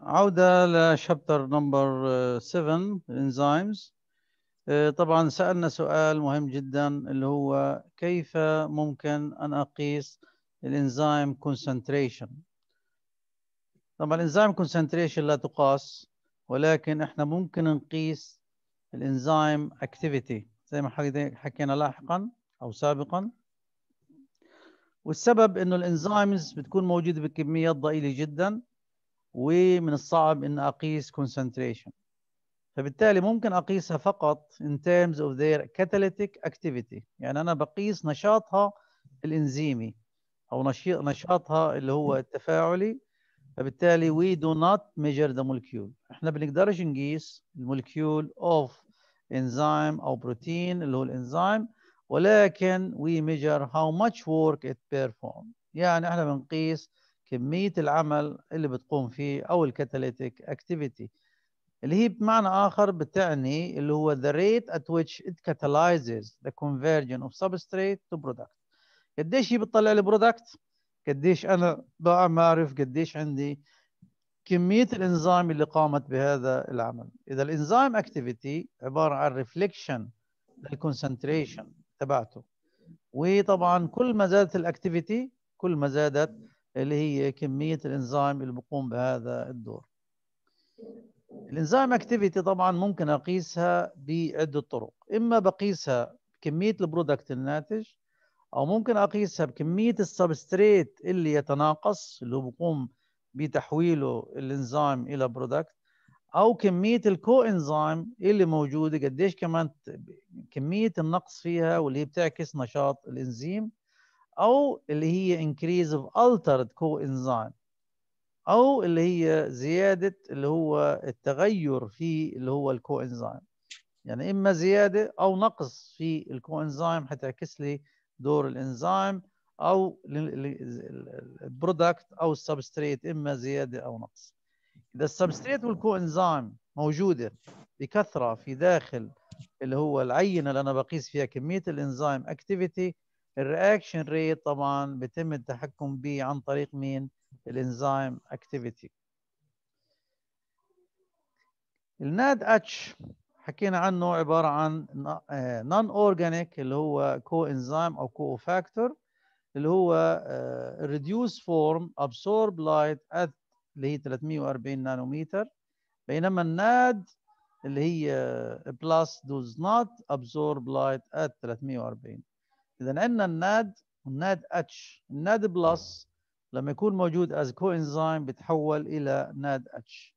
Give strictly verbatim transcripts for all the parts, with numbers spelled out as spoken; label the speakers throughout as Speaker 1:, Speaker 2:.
Speaker 1: عودة لشابتر نمبر سبعة الانزيمز. طبعا سألنا سؤال مهم جدا اللي هو كيف ممكن أن أقيس الانزيم كونسنتريشن. طبعا الانزيم كونسنتريشن لا تقاس، ولكن احنا ممكن نقيس الانزيم اكتيفيتي زي ما حكينا لاحقا أو سابقا. والسبب إنه الانزيمز بتكون موجودة بكميات ضئيلة جدا، ومن الصعب إن أقيس concentration، فبالتالي ممكن أقيسها فقط in terms of their catalytic activity، يعني أنا بقيس نشاطها الإنزيمي أو نشاطها اللي هو التفاعلي. فبالتالي we do not measure the molecule، إحنا بنقدرش نقيس المولكيول of enzyme أو بروتين اللي هو الإنزيم، ولكن we measure how much work it perform، يعني إحنا بنقيس كمية العمل اللي بتقوم فيه أو الكاتاليتيك activity، اللي هي بمعنى آخر بتعني اللي هو the rate at which it catalyzes the conversion of substrate to product. قديش هي بتطلع لي برودكت، قديش أنا بعرف قديش عندي كمية الإنزيم اللي قامت بهذا العمل. إذا الإنزيم activity عبارة عن ريفليكشن للكونسنتريشن تبعته، وطبعا كل ما زادت الأكتيفيتي كل ما زادت اللي هي كمية الإنزيم اللي بقوم بهذا الدور. الإنزيم اكتيفيتي طبعا ممكن أقيسها بعدة طرق، إما بقيسها بكمية البرودكت الناتج، أو ممكن أقيسها بكمية السبستريت اللي يتناقص اللي هو بقوم بتحويله الإنزيم إلى برودكت، أو كمية الكو إنزيم اللي موجودة قديش كمان كمية النقص فيها واللي هي بتعكس نشاط الإنزيم، أو اللي هي increase of altered coenzyme، أو اللي هي زيادة اللي هو التغير في اللي هو الكو إنزيم، يعني إما زيادة أو نقص في الكو إنزيم هتعكس لي دور الإنزيم أو البرودكت أو السبستريت، إما زيادة أو نقص. إذا السبستريت والكو إنزيم موجودة بكثرة في داخل اللي هو العينة اللي أنا بقيس فيها كمية الإنزيم أكتيفيتي، الرياكشن ريت طبعا بيتم التحكم به عن طريق مين؟ الإنزيم أكتيفيتي. الناد اتش حكينا عنه عبارة عن نون أورجانيك اللي هو كو إنزيم أو كو فاكتور، اللي هو reduce form absorb light at اللي هي ثلاثمئة وأربعين نانومتر، بينما الناد اللي هي plus does not absorb light at ثلاثمئة وأربعين. إذا عندنا الناد والناد اتش. الناد بلس لما يكون موجود as coenzyme بتحول إلى ناد اتش.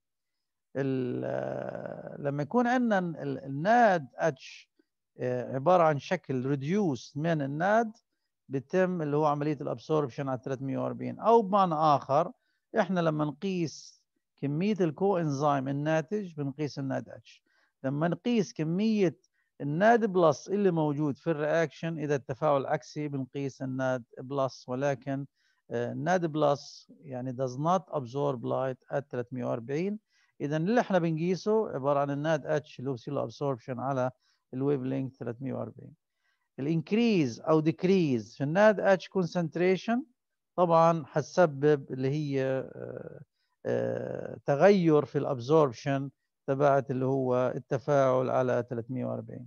Speaker 1: لما يكون عندنا الناد اتش عبارة عن شكل ريديوس من الناد، بيتم اللي هو عملية الابسوربشن على ثلاثمئة وأربعين. أو بمعنى آخر إحنا لما نقيس كمية الكو إنزيم الناتج بنقيس الناد اتش، لما نقيس كمية الناد بلس اللي موجود في الرياكشن إذا التفاعل عكسي بنقيس الناد بلس، ولكن الناد بلس يعني does not absorb light at ثلاثمئة وأربعين. إذا اللي احنا بنقيسه عبارة عن الناد اتش اللي هو بيصير له ابسوربشن على الويف لينث ثلاثمئة وأربعين. الانكريز أو ديكريز في الناد اتش كونسنتريشن طبعا هتسبب اللي هي آه آه تغير في الابسوربشن تبعت اللي هو التفاعل على ثلاثمئة وأربعين.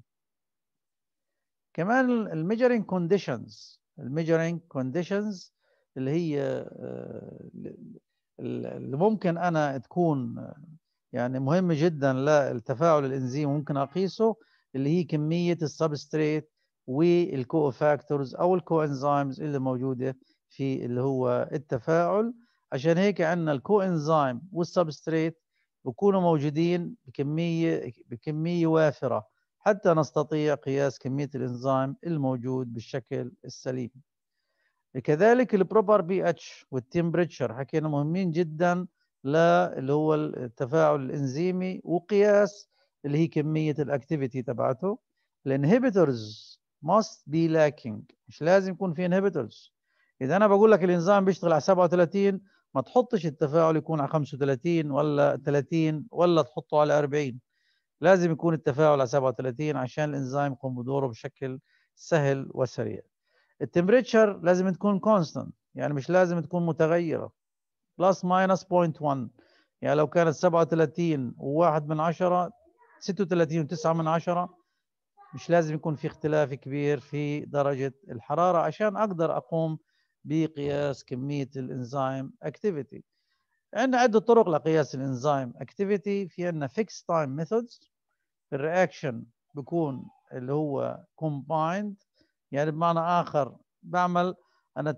Speaker 1: كمان الميجرينج كونديشنز الميجرينج كونديشنز اللي هي آه اللي ممكن أنا تكون يعني مهم جدا للتفاعل الانزيم ممكن اقيسه، اللي هي كميه السبستريت والكو فاكتورز او الكو انزيمز اللي موجوده في اللي هو التفاعل. عشان هيك عندنا الكو انزيم والسبستريت بيكونوا موجودين بكميه بكميه وافره حتى نستطيع قياس كميه الانزيم الموجود بالشكل السليم. كذلك البروبر بي اتش والتمبريتشر حكينا مهمين جدا لا اللي هو التفاعل الانزيمي، وقياس اللي هي كميه الاكتيفيتي تبعته. الانهبيتورز must be lacking، مش لازم يكون في انهبيتورز. اذا انا بقول لك الانزيم بيشتغل على سبعة وثلاثين ما تحطش التفاعل يكون على خمسة وثلاثين ولا ثلاثين ولا تحطه على أربعين، لازم يكون التفاعل على سبعة وثلاثين عشان الانزيم يقوم بدوره بشكل سهل وسريع. التمبريتشر لازم تكون كونستانت، يعني مش لازم تكون متغيره، بلس ماينس صفر فاصلة واحد، يعني لو كانت سبعة وثلاثين وواحد من عشرة، ستة وثلاثين وتسعة من عشرة، مش لازم يكون في اختلاف كبير في درجة الحرارة عشان أقدر أقوم بقياس كمية الإنزيم activity. عندنا عدة طرق لقياس الإنزيم activity. في عندنا fixed time methods. الرياكشن بيكون اللي هو combined، يعني بمعنى آخر بعمل أنا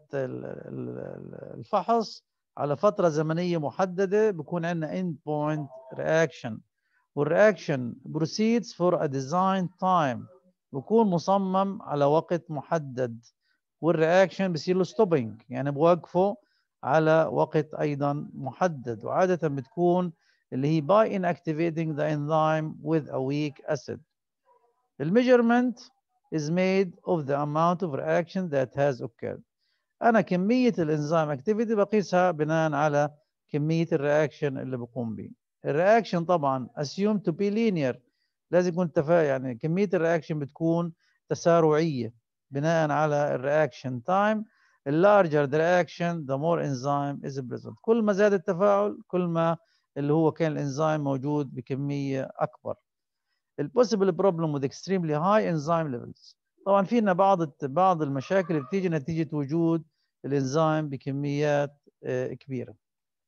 Speaker 1: الفحص على فترة زمنية محددة، بيكون عندنا end point reaction، والرياكشن proceeds for a design time، بيكون مصمم على وقت محدد، والرياكشن بصير له ستوبينج، يعني بوقفه على وقت أيضا محدد، وعادة بتكون اللي هي by inactivating the enzyme with a weak acid. The measurement is made of the amount of reaction that has occurred. أنا كمية الإنزيم activity بقيسها بناء على كمية الرياكشن اللي بقوم به. الرياكشن طبعا assumed to be linear، لازم يكون تفا يعني كمية الرياكشن بتكون تسارعية بناء على الرياكشن time. The larger the reaction the more enzyme is present. كل ما زاد التفاعل كل ما اللي هو كان الإنزيم موجود بكمية أكبر. The possible problem with extremely high enzyme levels. طبعا فينا بعض بعض المشاكل بتيجي نتيجة وجود الإنزيم بكميات كبيرة.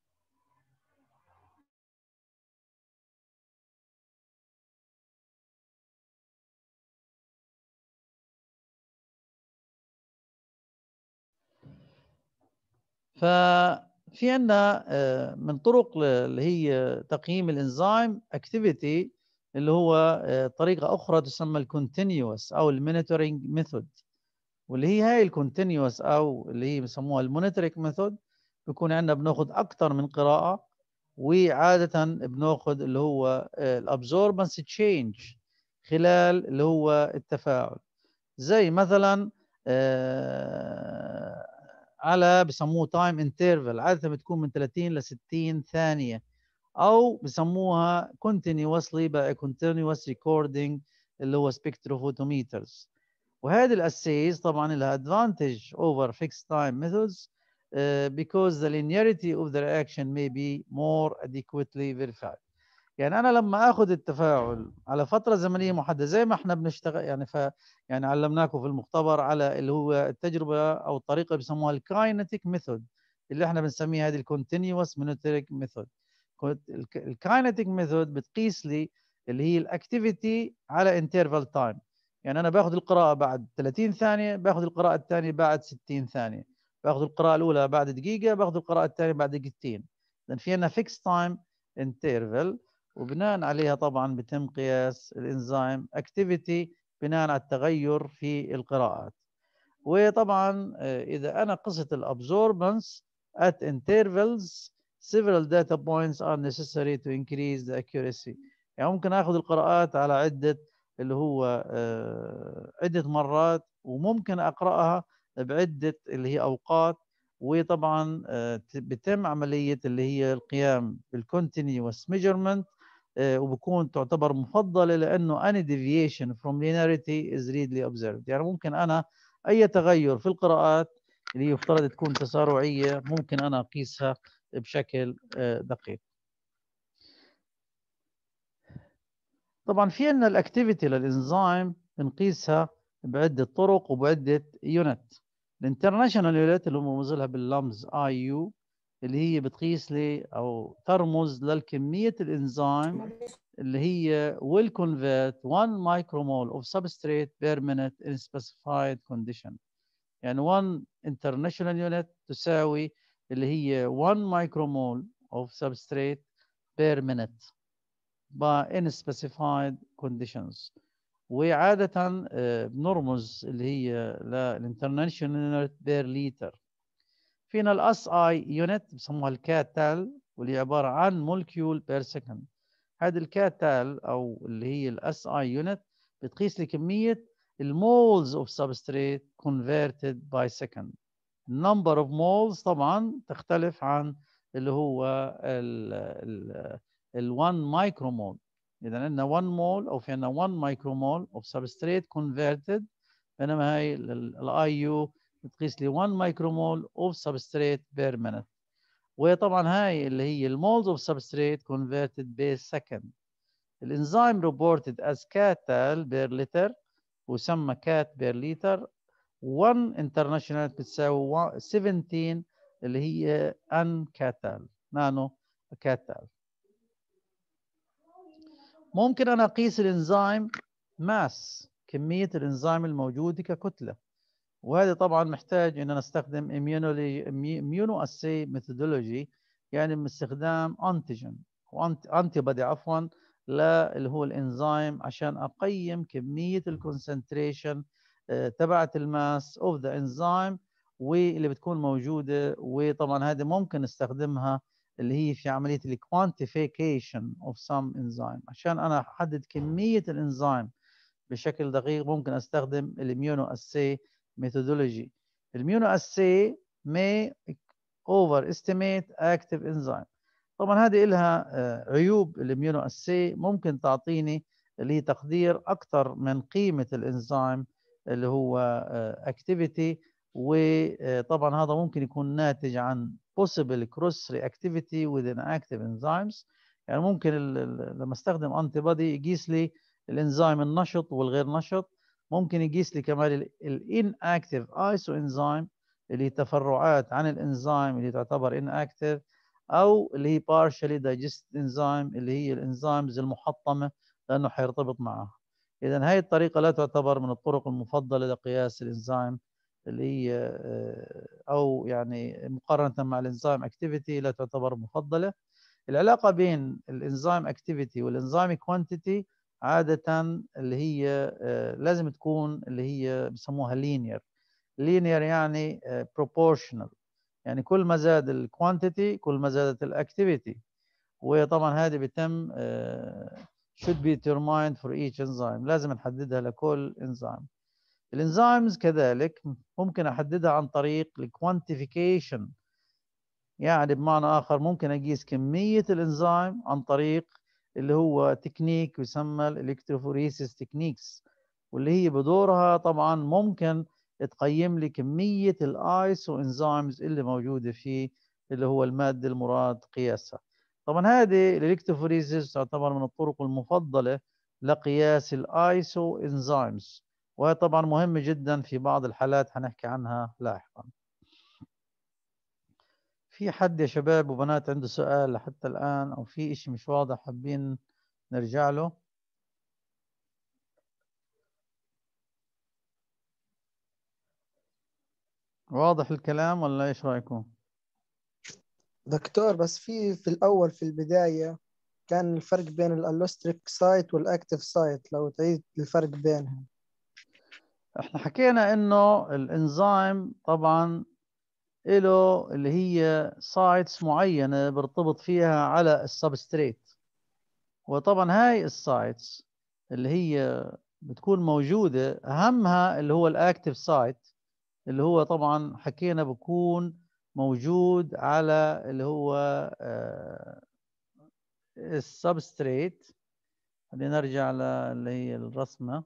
Speaker 1: ففي عندنا من طرق اللي هي تقييم الإنزيم activity اللي هو طريقة أخرى تسمى الكونتينيوس أو المونيتورينج ميثود، واللي هي هاي الكونتينيوس أو اللي هي بسموها المونيتورينج ميثود. بيكون عندنا بناخد أكثر من قراءة، وعادة بناخد اللي هو الابزوربنس تشينج خلال اللي هو التفاعل، زي مثلا على بسموه تايم انترفال، عادة بتكون من ثلاثين ل ستين ثانية، أو بسموها continuously by a continuous recording اللي هو spectrophotometers. وهذه الاسيز طبعا لها advantage over fixed time methods uh, because the linearity of the reaction may be more adequately verified. يعني انا لما اخذ التفاعل على فتره زمنيه محدده زي ما احنا بنشتغل يعني ف يعني علمناكم في المختبر على اللي هو التجربه او الطريقه بيسموها الكاينتيك ميثود، اللي احنا بنسميها هذه الكونتينيوس مونيتورينج ميثود. الكاينتيك ميثود بتقيس لي اللي هي الاكتيفيتي على انترفال تايم، يعني انا باخذ القراءه بعد ثلاثين ثانيه، باخذ القراءه الثانيه بعد ستين ثانيه، باخذ القراءه الاولى بعد دقيقه، باخذ القراءه الثانيه بعد دقيقتين. لان في عندنا فيكس تايم انترفال، وبناء عليها طبعا بتم قياس الانزيم اكتيفيتي بناء على التغير في القراءات. وطبعا اذا انا قست الابزوربنس at intervals several data points are necessary to increase the accuracy. يعني ممكن اخذ القراءات على عده اللي هو عده مرات، وممكن اقراها بعده اللي هي اوقات. وطبعا بتم عمليه اللي هي القيام بالكونتينيوس ميجرمنت، وبكون تعتبر مفضله لانه any deviation from linearity is readily observed. يعني ممكن انا اي تغير في القراءات اللي يفترض تكون تسارعيه ممكن انا اقيسها بشكل دقيق. طبعا في عندنا الاكتيفيتي للانزيم بنقيسها بعده طرق وبعده يونت. الانترناشونال يونت اللي هم موزلها باللمز اي يو، اللي هي بتقيس لي او ترمز للكميه الانزيم اللي هي will convert one micromole of substrate per minute in specified condition. يعني one international unit تساوي اللي هي one micromole of substrate per minute by in specified conditions. وعادة بنرمز اللي هي للانترناشونال unit per liter. فينا الاس اي يونت بسموها الكاتال، واللي عبارة عن molecule per second. هذه الكاتال او اللي هي الاس اي يونت بتقيس لي كميه المولز اوف سبستريت converted by second. number of moles طبعا تختلف عن اللي هو ال one micromole. اذا عندنا one mole او في عندنا one micromole of substrate converted، بينما هي الاي يو بتقيس لي one micromole of substrate per minute. وطبعا هاي اللي هي المولز اوف سبستريت converted base second. الانزيم reported as كاتال بير لتر وسمى كات بير لتر واحد international بتساوي سبعتاشر اللي هي ان كاتال نانو كاتال. ممكن انا اقيس الانزيم ماس كميه الانزيم الموجوده ككتله، وهذا طبعا محتاج ان انا استخدم اميونو اسي ميثودولوجي، يعني باستخدام انتيجين وانتي بادي عفوا لا اللي هو الانزيم عشان اقيم كميه الكونسنتريشن تبعت الماس اوف ذا انزيم واللي بتكون موجوده. وطبعا هذه ممكن نستخدمها اللي هي في عمليه الكوانتيفيكيشن اوف سم انزيم، عشان انا احدد كميه الانزيم بشكل دقيق ممكن استخدم الاميونو اسي methodology. Immunoassay may overestimate active enzyme. طبعا هذه لها عيوب الاميونواسي، ممكن تعطيني اللي هي تقدير اكثر من قيمه الانزيم اللي هو activity، وطبعا هذا ممكن يكون ناتج عن possible cross reactivity within active enzymes. يعني ممكن لما استخدم انتي بودي يقيس لي الانزيم النشط والغير نشط، ممكن يقيس لي كمان الاناكتيف ايسو انزيم اللي هي تفرعات عن الانزيم اللي تعتبر اناكتيف، او اللي هي partially digested enzyme اللي هي الانزيمز المحطمه لانه حيرتبط معها. اذا هاي الطريقه لا تعتبر من الطرق المفضله لقياس الانزيم اللي هي او يعني مقارنه مع الانزيم اكتيفيتي لا تعتبر مفضله. العلاقه بين الانزيم اكتيفيتي والانزيم كوانتيتي عاده اللي هي لازم تكون اللي هي بسموها لينير. لينير يعني proportional، يعني كل ما زاد الكوانتيتي كل ما زادت الاكتيفيتي، وطبعا هذه بيتم should be determined for each enzyme، لازم نحددها لكل انزيم. الانزيمز كذلك ممكن احددها عن طريق الكوانتيفيكيشن، يعني بمعنى اخر ممكن اقيس كميه الانزيم عن طريق اللي هو تكنيك يسمى الالكتروفوريسيس تكنيكس، واللي هي بدورها طبعا ممكن تقيم لي كميه الايسو انزيمز اللي موجوده في اللي هو الماده المراد قياسها. طبعا هذه الالكتروفوريسيس تعتبر من الطرق المفضله لقياس الايسو انزيمز، وهي طبعا مهمه جدا في بعض الحالات هنحكي عنها لاحقا. في حد يا شباب وبنات عنده سؤال لحتى الآن أو في إشي مش واضح حابين نرجع له؟ واضح الكلام ولا إيش رأيكم؟
Speaker 2: دكتور بس في في الأول في البداية كان الفرق بين الالوستريك سايت والأكتيف سايت، لو تعيد الفرق بينهم.
Speaker 1: احنا حكينا إنه الإنزيم طبعا له اللي هي سايتس معينة برتبط فيها على السبستريت، وطبعا هاي السايتس اللي هي بتكون موجودة أهمها اللي هو الأكتيف سايت، اللي هو طبعا حكينا بكون موجود على اللي هو السبستريت. خلينا نرجع اللي هي الرسمة.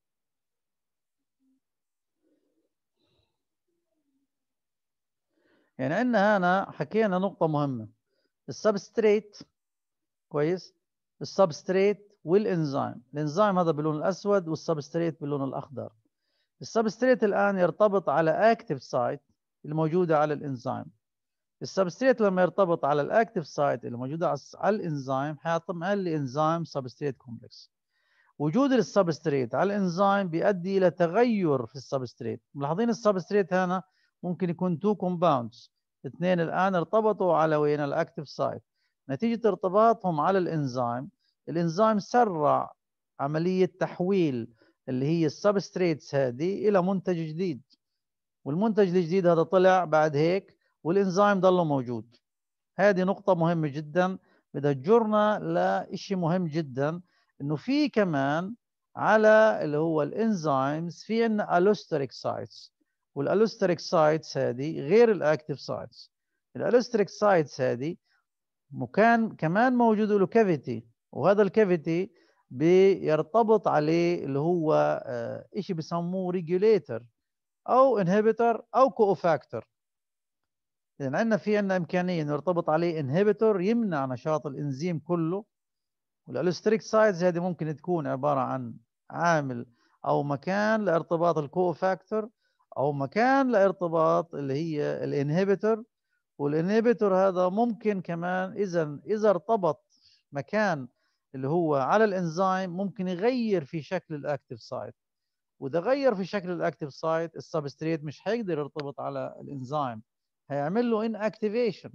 Speaker 1: يعني عندنا هنا حكينا نقطة مهمة، السبستريت كويس، السبستريت والإنزيم. الإنزيم هذا باللون الأسود والسبستريت باللون الأخضر. السبستريت الآن يرتبط على أكتيف سايت الموجودة على الإنزيم. السبستريت لما يرتبط على الاكتيف سايت اللي موجوده على الانزيم حيعمل لي انزيم سبستريت كومبلكس. وجود السبستريت على الانزيم بيؤدي الى تغير في السبستريت. ملاحظين السبستريت هنا ممكن يكون تو كومباوندز، اثنين الان ارتبطوا على وين الاكتيف سايت. نتيجه ارتباطهم على الانزيم، الانزيم سرع عمليه تحويل اللي هي السبستريتس هذه الى منتج جديد، والمنتج الجديد هذا طلع بعد هيك والإنزيم ضله موجود. هذه نقطة مهمة جدا بدها تجرنا لشيء مهم جدا، إنه في كمان على اللي هو الإنزيمز في عندنا ألوستريك سايتس، والألوستريك سايتس هذه غير الأكتيف سايتس. الألوستريك سايتس هذه مكان كمان موجود له كافيتي، وهذا الكافيتي بيرتبط عليه اللي هو شيء بيسموه ريجوليتر أو انهبيتر أو كوفاكتور. إذا عندنا في عندنا إمكانية إنه يرتبط عليه انهبيتور يمنع نشاط الإنزيم كله. والالوستريك سايتس هذه ممكن تكون عبارة عن عامل أو مكان لارتباط الكوفاكتور، أو مكان لارتباط اللي هي الانهبيتور. والانهبيتور هذا ممكن كمان إذا إذا ارتبط مكان اللي هو على الانزيم ممكن يغير في شكل الاكتيف سايت. واذا غير في شكل الاكتيف سايت السبستريت مش هيقدر يرتبط على الانزيم، هيعمل له ان اكتيفيشن.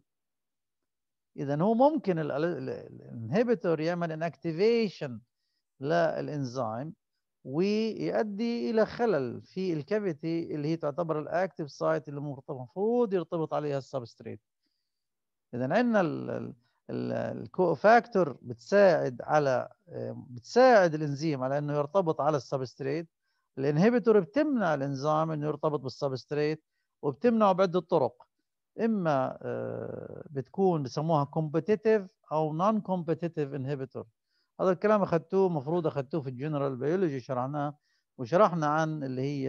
Speaker 1: اذا هو ممكن الانهبيتور يعمل ان اكتيفيشن للانزيم ويؤدي الى خلل في الكافيتي اللي هي تعتبر الاكتيف سايت اللي المفروض يرتبط عليها السبستريت. اذا عندنا الكوفاكتور بتساعد على بتساعد الانزيم على انه يرتبط على السبستريت. الانهبيتور بتمنع الانزيم انه يرتبط بالسبستريت، وبتمنعه بعده طرق. اما بتكون بسموها كومبتيتيف او نون كومبتيتيف انهبيتور. هذا الكلام اخذتوه المفروض اخذتوه في الجنرال بيولوجي، شرحناه وشرحنا عن اللي هي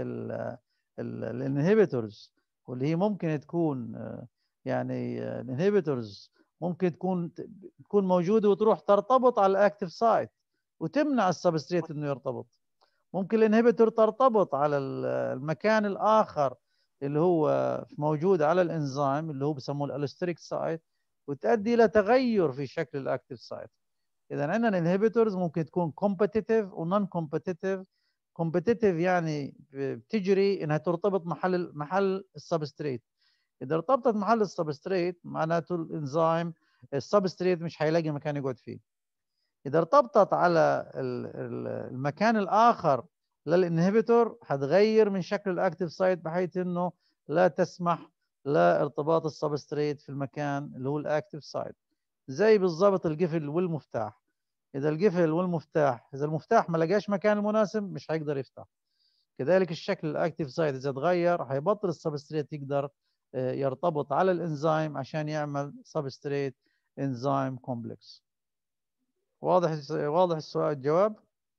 Speaker 1: الانهبيتورز، واللي هي ممكن تكون يعني الانهبيتورز ممكن تكون تكون موجوده وتروح ترتبط على الاكتيف سايت وتمنع السبستريت انه يرتبط. ممكن الانهبيتور ترتبط على المكان الاخر اللي هو موجود على الانزيم اللي هو بسموه الالوستريك سايت وتؤدي الى تغير في شكل الاكتيف سايت. اذا عندنا الانهبيتورز ممكن تكون كومبتيتيف ونون كومبتيتيف. كومبتيتيف يعني بتجري انها ترتبط محل محل السبستريت. اذا ارتبطت محل السبستريت معناته الانزيم السبستريت مش هيلاقي مكان يقعد فيه. اذا ارتبطت على المكان الاخر للانهبيتور هتغير من شكل الاكتيف سايت بحيث انه لا تسمح لارتباط السبستريت في المكان اللي هو الاكتيف سايت. زي بالضبط القفل والمفتاح. اذا القفل والمفتاح اذا المفتاح ما لقاش مكان المناسب مش هيقدر يفتح. كذلك الشكل الاكتيف سايت اذا تغير هيبطل السبستريت يقدر يرتبط على الانزيم عشان يعمل سبستريت انزيم كومبلكس. واضح واضح السؤال الجواب؟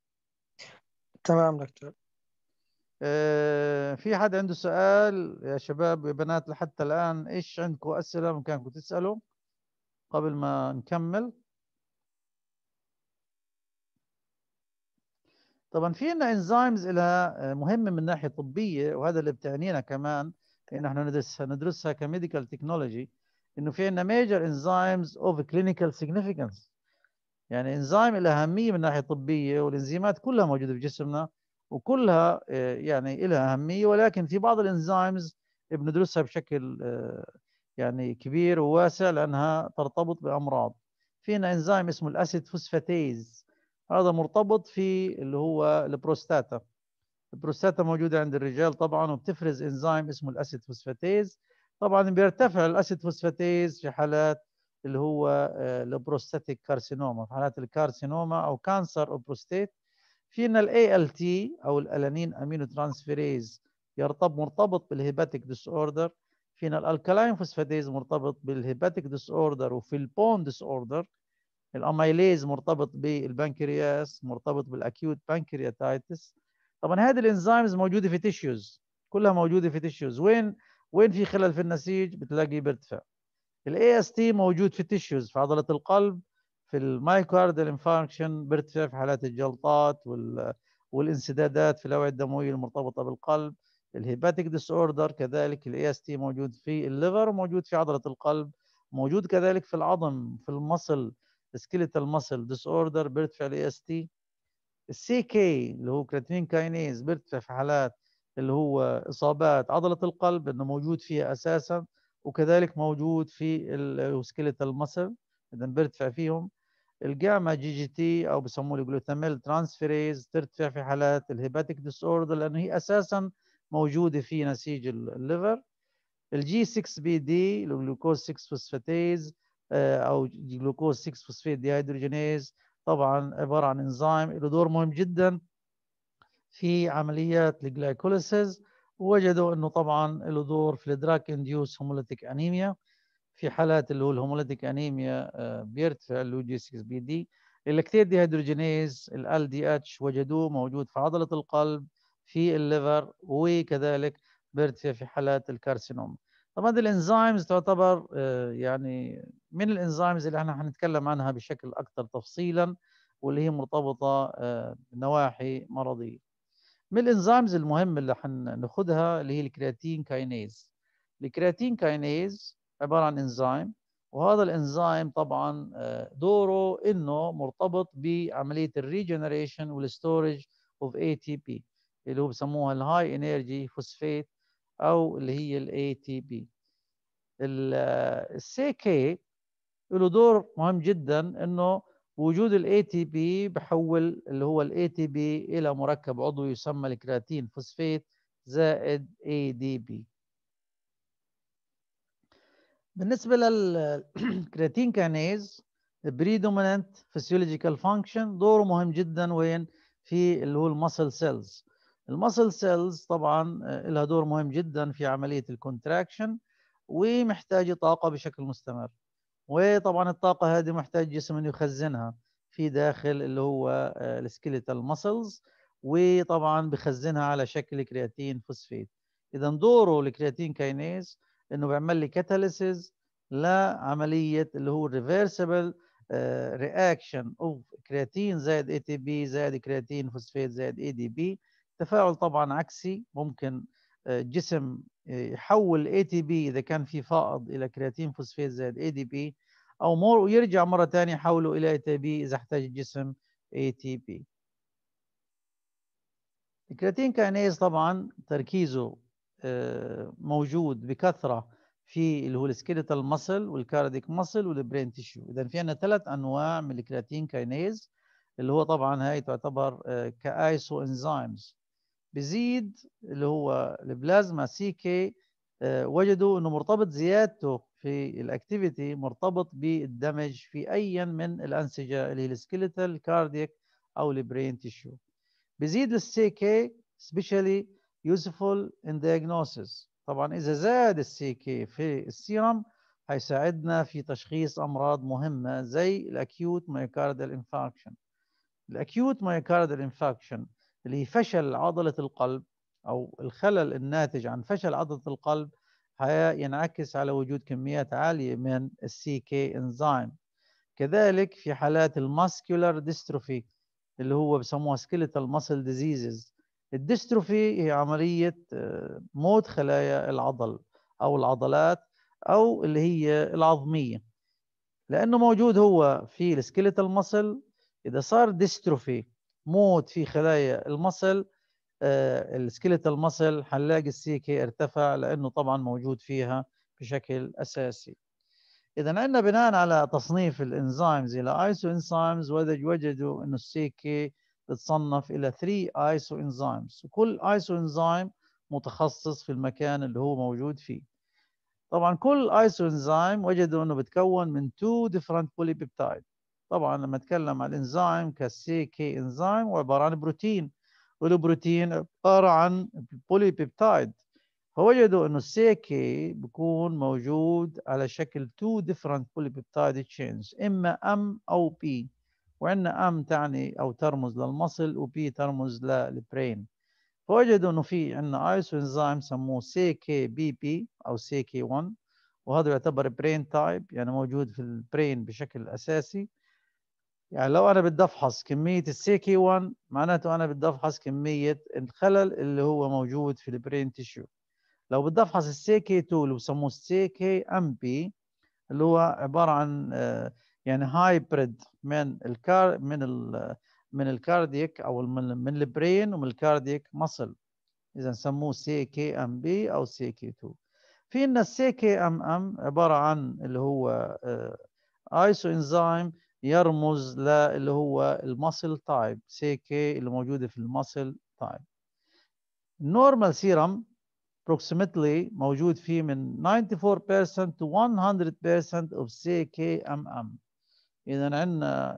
Speaker 2: تمام دكتور.
Speaker 1: آه في حد عنده سؤال يا شباب يا بنات لحتى الآن؟ إيش عندكم أسئلة ممكنكم تسألوا قبل ما نكمل؟ طبعا في عندنا انزيمز لها مهمة من ناحية طبية، وهذا اللي بتعنينا كمان لأن احنا ندرسها ندرسها كميديكال تكنولوجي، إنه في عندنا ميجر انزيمز اوف كلينيكال سيجنيفيكانس. يعني انزيم لها أهمية من ناحية طبية، والانزيمات كلها موجودة في جسمنا وكلها يعني لها أهمية، ولكن في بعض الانزيمز بندرسها بشكل يعني كبير وواسع لأنها ترتبط بأمراض. فينا انزيم اسمه الأسيد فوسفاتيز، هذا مرتبط في اللي هو البروستاتا. البروستاتا موجودة عند الرجال طبعا وبتفرز انزيم اسمه الأسيد فوسفاتيز. طبعا بيرتفع الأسيد فوسفاتيز في حالات اللي هو البروستاتيك كارسينوما، في حالات الكارسينوما او كانسر او بروستيت. فينا الاي ال تي او الالانين امينو ترانسفيريز يرتبط مرتبط بالهيباتيك ديس اوردر. فينا الالكالاين فوسفاتيز مرتبط بالهيباتيك ديس اوردر وفي البون ديس اوردر. الاميليز مرتبط بالبنكرياس، مرتبط بالاكيوت بانكرياتايتس. طبعا هذه الانزيمز موجوده في تيشوز، كلها موجوده في تيشوز. وين وين في خلل في النسيج بتلاقي بيرتفع. الاي اس تي موجود في التيشوز، في عضله القلب، في المايكاردال انفاركشن بيرتفع في حالات الجلطات وال والانسدادات في الاوعيه الدمويه المرتبطه بالقلب. الهيباتيك ديس اوردر كذلك الاي اس تي موجود في الليفر وموجود في عضله القلب، موجود كذلك في العظم في المصل سكيليتال ماسل ديس اوردر بيرتفع الاي اس تي. السي كي اللي هو كرياتين كاينيز بيرتفع في حالات اللي هو اصابات عضله القلب انه موجود فيها اساسا، وكذلك موجود في السكيليتال ماسل اذا بيرتفع فيهم. الجاما جي جي تي او بسموه الجلوتاميل ترانسفيريز ترتفع في حالات الهيباتيك ديس اوردر لانه هي اساسا موجوده في نسيج الليفر. الجي ستة بي دي الجلوكوز ستة فوسفاتيز او جلوكوز ستة فوسفات ديهيدروجينيز طبعا عباره عن انزيم له دور مهم جدا في عمليات الجلايكوليسيس، ووجدوا انه طبعا له دور في الدراك انديوس هوموليتيك انيميا. في حالات اللي هو الهوموليتيك انيميا بيرتفع اللي هو جي ستة بي دي. اللاكتيت ديهيدروجينيز ال دي اتش وجدوه موجود في عضله القلب في الليفر، وكذلك بيرتفع في حالات الكارسينوم. طبعا دي الانزيمز تعتبر يعني من الانزيمز اللي احنا هنتكلم عنها بشكل اكثر تفصيلا، واللي هي مرتبطه بنواحي مرضيه. من الانزيمز المهمه اللي هناخدها اللي هي الكرياتين كاينيز. الكرياتين كاينيز عباره عن انزيم، وهذا الانزيم طبعا دوره انه مرتبط بعمليه الريجنريشن والستورج اوف اي تي بي اللي هو بسموها الهاي انرجي فوسفيت او اللي هي الاي تي بي. السي كي له دور مهم جدا، انه وجود الاي تي بي بحول اللي هو الاي تي بي الى مركب عضوي يسمى الكرياتين فوسفات زائد اي دي بي. بالنسبه للكرياتين كانيز بريدومينانت فيسيولوجيكال فانكشن، دوره مهم جدا وين؟ في اللي هو المسل سيلز. المسل سيلز طبعا لها دور مهم جدا في عمليه الكونتراكشن، ومحتاجه طاقه بشكل مستمر، وطبعا الطاقة هذه محتاج جسم انه يخزنها في داخل اللي هو السكيليتال ماسلز، وطبعا بخزنها على شكل كرياتين فوسفات. اذا دوره الكرياتين كاينيز انه بيعمل لي كاتاليسيز لعملية اللي هو الريفرسبل رياكشن اوف كرياتين زائد اي تي بي زائد كرياتين فوسفات زائد اي دي بي. تفاعل طبعا عكسي، ممكن الجسم يحول اي تي بي اذا كان في فائض الى كرياتين فوسفات زائد اي دي بي، او مور ويرجع مره ثانيه يحوله الى اي تي بي اذا احتاج الجسم اي تي بي. الكرياتين كاينيز طبعا تركيزه موجود بكثره في اللي هو السكيليتال ماسل والكارديك ماسل والبرين تيشو. اذا في عندنا ثلاث انواع من الكرياتين كاينيز، اللي هو طبعا هاي تعتبر كايسو انزيمز. بزيد اللي هو البلازما سي كي، وجدوا انه مرتبط زيادته في الاكتيفيتي مرتبط بالدمج في اي من الانسجه اللي هي السكيليتال الكاردياك او البرين تيشو. بزيد السي كي سبيشالي يوسفول ان diagnosis. طبعا اذا زاد السي كي في السيرم هيساعدنا في تشخيص امراض مهمه زي الاكيوت مايوكاردال انفاركشن. الاكيوت مايوكاردال انفاركشن اللي هي فشل عضلة القلب أو الخلل الناتج عن فشل عضلة القلب، ينعكس على وجود كميات عالية من السي كي انزيم. كذلك في حالات الماسكولار ديستروفي اللي هو بسموها سكيليتال ماسل ديزيزز. الديستروفي هي عملية موت خلايا العضل أو العضلات أو اللي هي العظمية، لأنه موجود هو في السكيليتال ماسل. إذا صار ديستروفي موت في خلايا المصل، آه السكيليتال ماسل هنلاقي السي كي ارتفع لانه طبعا موجود فيها بشكل اساسي. اذا عندنا بناء على تصنيف الانزيمز الى ايسو انزيمز، وجدوا انه السي كي تتصنف الى ثلاثة ايسو انزيمز، وكل ايسو انزيم متخصص في المكان اللي هو موجود فيه. طبعا كل ايسو انزيم وجدوا انه بتكون من two different polypeptide. طبعا لما اتكلم عن الانزيم كالسي كي انزيم وعباره عن بروتين، والبروتين عباره عن بولي بيبتايد، فوجدوا انه السي كي بيكون موجود على شكل two different polypeptide chains، اما ام او بي. وعندنا ام تعني او ترمز للمصل، وبي ترمز للبرين. فوجدوا انه في عندنا ايسو انزيم سموه سي كي بي بي او سي كي واحد، وهذا يعتبر برين تايب، يعني موجود في البرين بشكل اساسي. يعني لو انا بدي افحص كميه السي كي واحد معناته انا بدي افحص كميه الخلل اللي هو موجود في البرين تيشو. لو بدي افحص السي كي اتنين اللي بسموه السي كي ام بي، اللي هو عباره عن يعني هايبريد من الكار من ال من الكاردياك او من من البرين ومن الكاردياك ماسل، اذا سموه سي كي ام بي او سي كي اتنين. في عندنا السي كي ام ام عباره عن اللي هو ايسو انزيم يرمز للي هو الماسل تايب سي كي اللي موجوده في الماسل تايب. النورمال سيرم approximately موجود فيه من ninety-four percent to one hundred percent of سي كي ام ام. اذا عندنا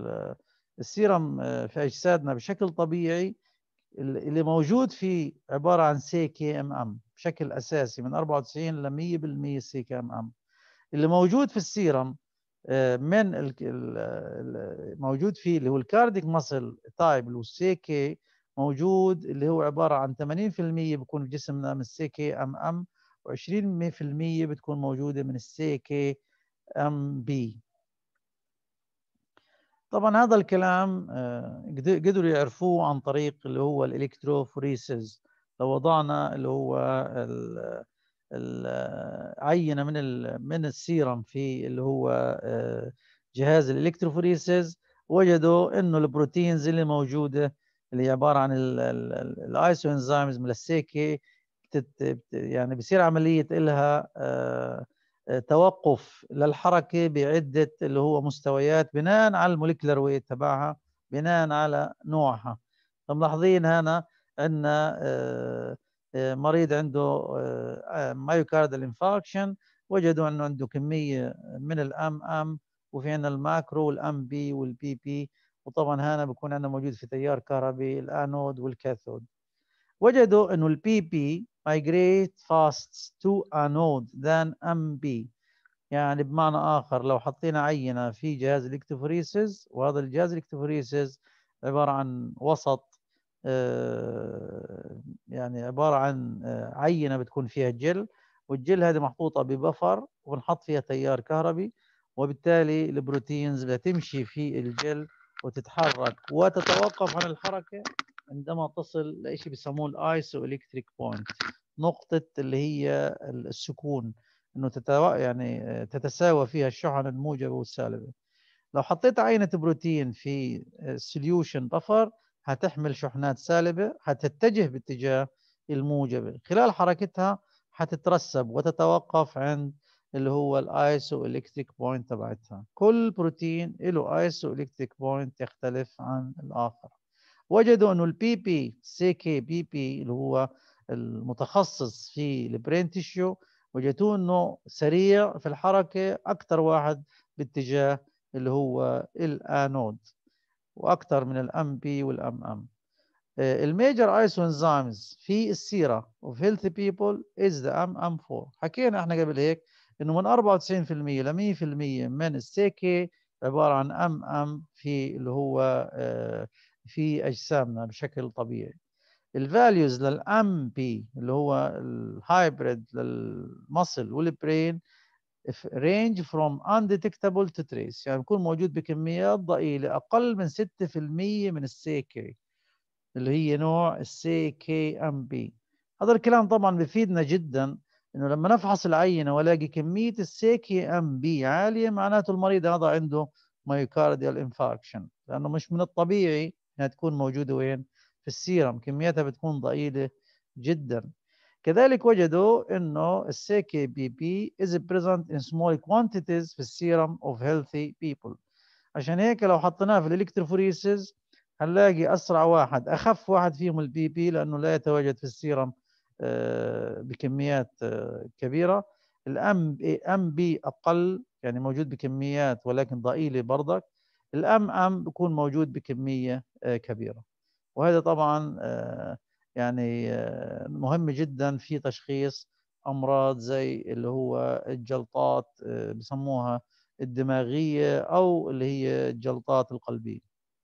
Speaker 1: السيرم في اجسادنا بشكل طبيعي اللي موجود فيه عباره عن سي كي ام ام بشكل اساسي من أربعة وتسعين ل مية بالمية سي كي ام ام. اللي موجود في السيرم من موجود فيه اللي هو الكارديك ماسل تايب اللي هو السي كي موجود اللي هو عباره عن ثمانين بالمية بيكون في جسمنا من السي كي ام ام، وعشرين بالمية بتكون موجودة من السي كي ام بي. طبعا هذا الكلام قدروا يعرفوه عن طريق اللي هو الالكتروفوريسيس. لو وضعنا اللي هو العينة من من السيرم في اللي هو جهاز الالكتروفوريسيس، وجدوا انه البروتينز اللي موجودة اللي هي عبارة عن الايسو انزيمز من السيكي يعني بصير عملية إلها توقف للحركة بعدة اللي هو مستويات بناء على الموليكولر ويت تبعها، بناء على نوعها. فملاحظين هنا عندنا مريض عنده مايوكاردال انفاركشن، وجدوا انه عنده كمية من الام ام، وفي عندنا الماكرو والام بي والبي بي، وطبعا هنا بيكون عندنا موجود في تيار كهربي الانود والكاثود. وجدوا انه البي بي migrate fast to anode than ام بي. يعني بمعنى آخر لو حطينا عينة في جهاز الالكتروفوريسيس، وهذا الجهاز الالكتروفوريسيس عبارة عن وسط يعني عبارة عن عينة بتكون فيها جل، والجل هذه محطوطة ببفر ونحط فيها تيار كهربي، وبالتالي البروتينز بتمشي في الجل وتتحرك وتتوقف عن الحركة عندما تصل لشيء بيسموه الايسو الكتريك بوينت، نقطة اللي هي السكون، انه تتو... يعني تتساوى فيها الشحن الموجبة والسالبة. لو حطيت عينة بروتين في سوليوشن بفر هتحمل شحنات سالبة، هتتجه باتجاه الموجبة، خلال حركتها هتترسب وتتوقف عند اللي هو الايسو الكتريك بوينت تبعتها. كل بروتين له ايسو الكتريك بوينت يختلف عن الاخر. وجدوا انه البي بي سي كي بي بي اللي هو المتخصص في البرين تيشيو، وجدوا انه سريع في الحركة، اكثر واحد باتجاه اللي هو الانود، واكثر من الام بي والام ام. الميجر ايسو انزيمز في السيرة of healthy people is the ام ام فور. حكينا احنا قبل هيك انه من أربعة وتسعين بالمية ل مية بالمية من السي كي عبارة عن ام ام في اللي هو في اجسامنا بشكل طبيعي. الفاليوز للام بي اللي هو الهايبريد للمصل والبرين range from undetectable to trace، يعني بيكون موجود بكميات ضئيلة أقل من ستة بالمية من السي كي اللي هي نوع السي كي ام بي. هذا الكلام طبعا بفيدنا جدا، انه لما نفحص العينة ولاقي كمية السي كي ام بي عالية، معناته المريض هذا عنده مايوكارديال انفاركشن، لأنه مش من الطبيعي انها تكون موجودة وين؟ في السيرم، كمياتها بتكون ضئيلة جدا. كذلك وجدوا انه السي كي بي بي is present in small quantities في السيرم of healthy people. عشان هيك لو حطيناه في الالكتروفوريسيس هنلاقي اسرع واحد اخف واحد فيهم البي بي، لانه لا يتواجد في السيرم بكميات كبيره. الام ام بي اقل، يعني موجود بكميات ولكن ضئيله برضك. الام ام بيكون موجود بكميه كبيره. وهذا طبعا يعني مهم جدا في تشخيص امراض زي اللي هو الجلطات بسموها الدماغيه او اللي هي الجلطات القلبيه.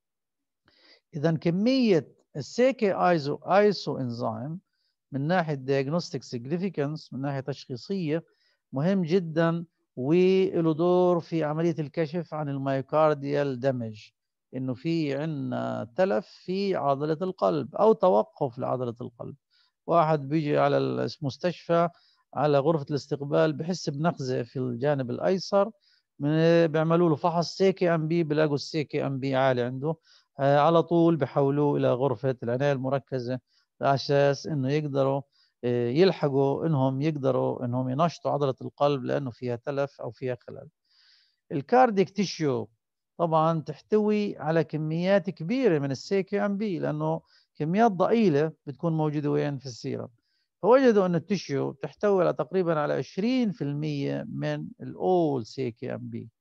Speaker 1: اذا كميه السيكي ايزو ايسو انزيم من ناحيه diagnostic significance، من ناحيه تشخيصيه مهم جدا، وله دور في عمليه الكشف عن المايوكارديال دمج، انه في عندنا تلف في عضله القلب او توقف لعضله القلب. واحد بيجي على المستشفى على غرفه الاستقبال بحس بنقزه في الجانب الايسر، بيعملوا له فحص سيكي ام بي، بيلاقوا السيكي ام بي عالي عنده، على طول بحولوه الى غرفه العنايه المركزه على اساس انه يقدروا يلحقوا انهم يقدروا انهم ينشطوا عضله القلب لانه فيها تلف او فيها خلل. الكارديك تيشيو طبعا تحتوي على كميات كبيره من السيكي ام بي، لانه كميات ضئيله بتكون موجوده وين؟ في السيرم. فوجدوا ان التيشيو تحتوي على تقريبا على عشرين بالمية من الاول سيكي ام بي.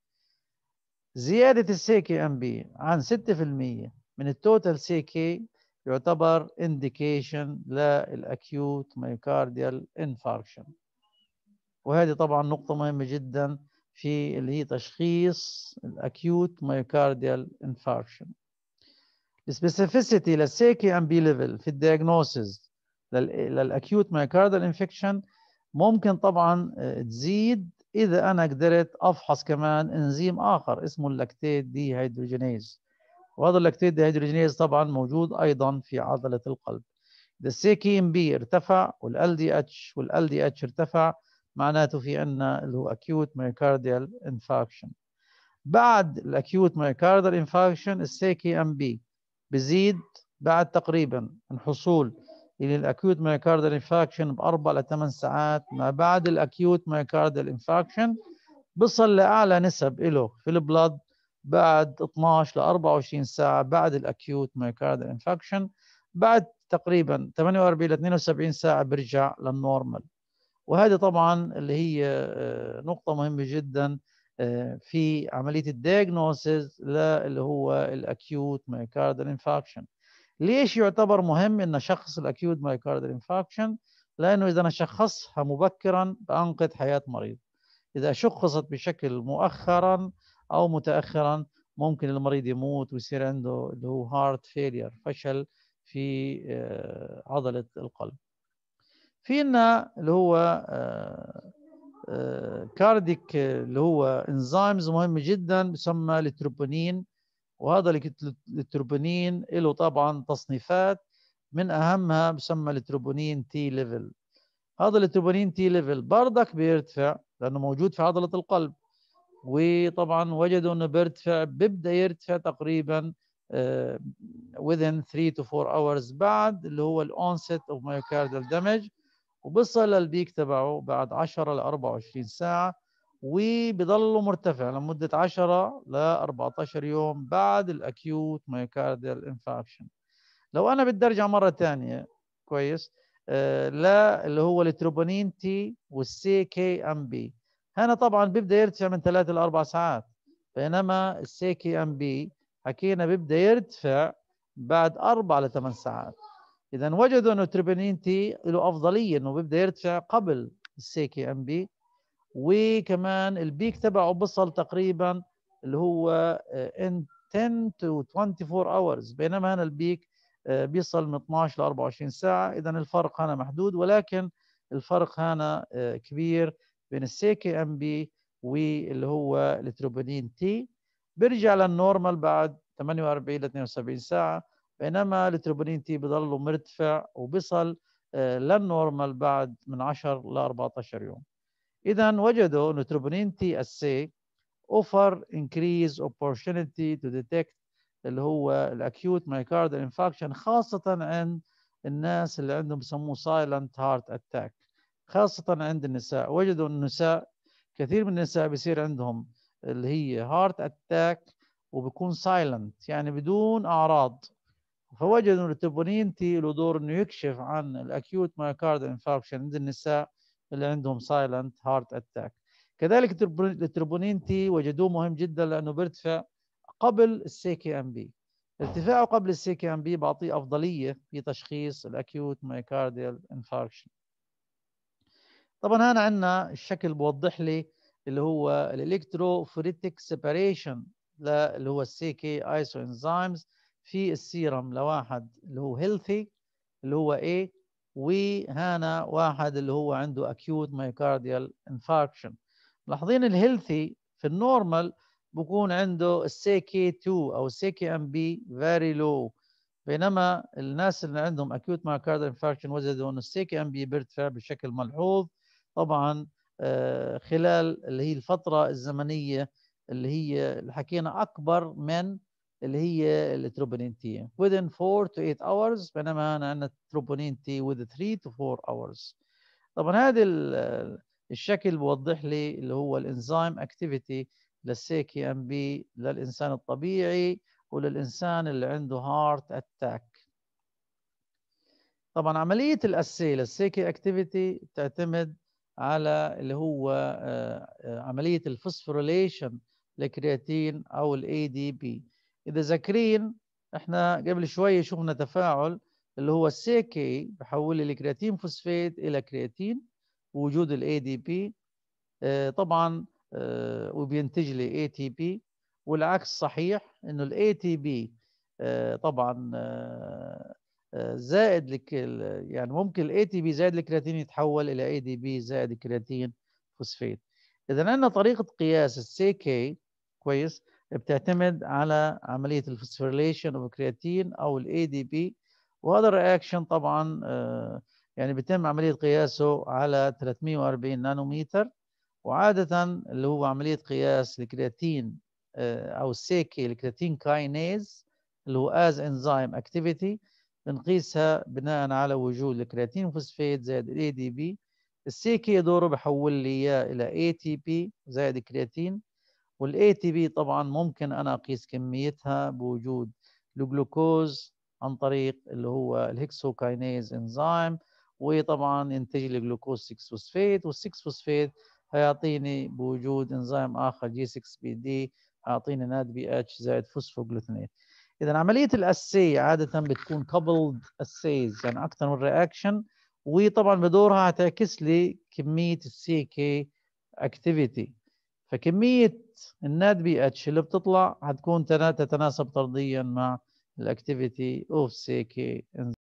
Speaker 1: زياده السيكي ام بي عن ستة بالمية من التوتال سيكي يعتبر انديكيشن للاكيوت مايوكارديال انفاركشن. وهذه طبعا نقطة مهمة جدا في اللي هي تشخيص الاكيوت مايوكارديال انفاركشن. السبيسيفيسيتي للسيكي ام بي ليفل في الدياجنوسيس للاكيوت مايوكارديال انفكشن ممكن طبعا تزيد إذا أنا قدرت أفحص كمان إنزيم آخر اسمه اللاكتيت دي هيدروجينيز، وهذا اللاكتيت دي هيدروجينيز طبعا موجود أيضا في عضلة القلب. إذا السي كي ام بي ارتفع والال دي اتش والال دي اتش ارتفع، معناته في عندنا اللي هو acute myocardial infarction. بعد الاكيوت مايوكاردال انفاكشن السي كي ام بي بزيد بعد تقريبا الحصول الى الاكيوت مايوكاردال انفاكشن باربع لثمان ساعات. ما بعد الاكيوت مايوكاردال انفاكشن بصل لاعلى نسب له في البلد بعد اثناشر ل أربعة وعشرين ساعه بعد الاكيوت مايوكاردال انفاكشن. بعد تقريبا ثمانية وأربعين ل اثنين وسبعين ساعه بيرجع للنورمال. وهذه طبعا اللي هي نقطه مهمه جدا في عمليه الدياجنوسيس اللي هو الاكيوت مايوكاردال انفاكشن. ليش يعتبر مهم ان اشخص الاكيوت مايوكاردال انفاكشن؟ لانه اذا انا شخصها مبكرا بانقذ حياه مريض. اذا شخصت بشكل مؤخرا او متاخرا ممكن المريض يموت ويصير عنده اللي هو هارت فيلير، فشل في عضله القلب. في لنا اللي هو كارديك اللي هو انزيمز مهم جدا بسمى التروبونين. وهذا التروبونين له طبعا تصنيفات، من اهمها بسمى التروبونين تي ليفل. هذا التروبونين تي ليفل بردك بيرتفع لانه موجود في عضله القلب، وطبعا وجدوا انه بيرتفع بيبدا يرتفع تقريبا uh, within three to four hours بعد اللي هو الاونست اوف مايوكاردال دامج، وبصل للبيك تبعه بعد عشرة ل أربعة وعشرين ساعة، وبيضل مرتفع لمدة عشرة ل أربعة عشر يوم بعد الاكيوت مايوكارديال انفاكشن. لو انا بدي ارجع مرة ثانية كويس آه لا اللي هو التروبونين تي والسي كي ام بي، هنا طبعا بيبدا يرتفع من ثلاث ل أربع ساعات، بينما السي كي ام بي حكينا بيبدا يرتفع بعد أربع ل ثمان ساعات. إذا وجدوا أنه التروبونين تي له أفضلية أنه بيبدأ يرتفع قبل السي كي ام بي، وكمان البيك تبعه بصل تقريبا اللي هو in ten to twenty-four hours، بينما هنا البيك بيصل من اثناشر ل أربعة وعشرين ساعة. إذا الفرق هنا محدود، ولكن الفرق هنا كبير بين السي كي ام بي واللي هو التروبونين تي. بيرجع للنورمال بعد ثمانية وأربعين ل اثنين وسبعين ساعة، بينما التروبونين تي بضله مرتفع وبصل للنورمال بعد من عشرة ل أربعة عشر يوم. إذا وجدوا أن تروبونين تي السي offer increased opportunity to detect اللي هو الاكيوت مايوكاردال انفاكشن، خاصة عند الناس اللي عندهم بسموه silent heart attack، خاصة عند النساء. وجدوا أن النساء كثير من النساء بيصير عندهم اللي هي heart attack وبيكون silent يعني بدون أعراض، فوجدوا ان التروبونين تي له دور انه يكشف عن الاكيوت مايوكاردال انفاكشن عند النساء اللي عندهم سايلنت هارت اتاك. كذلك التروبونين تي وجدوه مهم جدا لانه بيرتفع قبل السي كي ام بي. ارتفاعه قبل السي كي ام بي بعطيه افضليه في تشخيص الاكيوت مايوكاردال انفاكشن. طبعا هنا عندنا الشكل بوضح لي اللي هو الالكتروفوريتيك سيباريشن اللي هو السي كي ايسو انزيمز في السيرم لواحد اللي هو هيلثي اللي هو A، وهنا واحد اللي هو عنده acute myocardial infarction. ملاحظين الهيلثي في النورمال بكون عنده السي كي اثنين او السي كي ام بي very low، بينما الناس اللي عندهم acute myocardial infarction وجدوا انه السي كي ام بي بيرتفع بشكل ملحوظ طبعا خلال اللي هي الفترة الزمنية اللي هي اللي حكينا أكبر من اللي هي التروبونين تي within four to eight hours، بينما أنا عندنا التروبونين تي with three to four hours. طبعا هذا الشكل بوضح لي اللي هو الانزيم اكتيفيتي للسي كي ام بي للإنسان الطبيعي وللإنسان اللي عنده هارت اتاك. طبعا عملية الأسي للسي كي اكتيفيتي تعتمد على اللي هو عملية الفوسفوريليشن للكرياتين أو الاي دي بي. إذا ذاكرين احنا قبل شوية شفنا تفاعل اللي هو السي كي بحول الكرياتين فوسفات إلى كرياتين بوجود الاي دي بي طبعا وبينتج لي اي تي بي، والعكس صحيح انه الاي تي بي طبعا زائد لك يعني ممكن الاي تي بي زائد الكرياتين يتحول الى اي دي بي زائد الكرياتين فوسفات. اذا عندنا طريقه قياس السي كي كويس بتعتمد على عمليه الفوسفوريليشن اوف كرياتين او الاي دي بي، وهذا الرياكشن طبعا يعني بيتم عمليه قياسه على ثلاثمئة وأربعين نانومتر، وعاده اللي هو عمليه قياس الكرياتين او السي كي الكرياتين كاينيز اللي هو از انزيم اكتيفيتي، بنقيسها بناء على وجود الكرياتين فوسفات زائد الاي دي بي. السي كي دوره بحول لي اياه الى اي تي بي زائد الكرياتين، والاي تي بي طبعا ممكن انا اقيس كميتها بوجود الجلوكوز عن طريق اللي هو الهكسوكاينيز انزيم، وطبعا ينتج لي جلوكوز ستة فوسفات، وال6 فوسفات هيعطيني بوجود انزيم اخر جي ستة بي دي اعطيني ناد بي اتش زائد فوسفوجلوتينات. اذا عمليه الاسي عاده بتكون كابلد اسيز يعني اكثر من رياكشن، وطبعا بدورها هتعكس لي كميه السي كي اكتيفيتي، فكميه الناد بي اتش اللي بتطلع هتكون تتناسب طرديا مع الاكتيفيتي اوف سي كي.